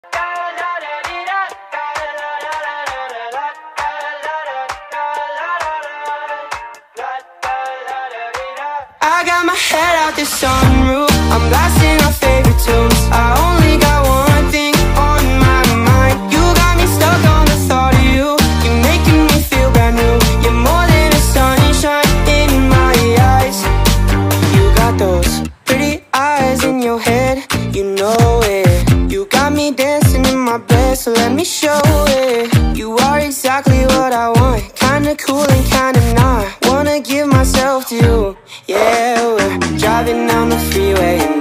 I got my head out the sunroof, I'm blasting our favorite tunes. I only got one thing on my mind. You got me stuck on the thought of you. You're making me feel brand new. You're more than a sunshine in my eyes. You got those pretty eyes in your head, you know it. You got me dancing in my bed, so let me show it. You are exactly what I want, kinda cool and kinda not. Wanna give myself to you. Yeah, we're driving down the freeway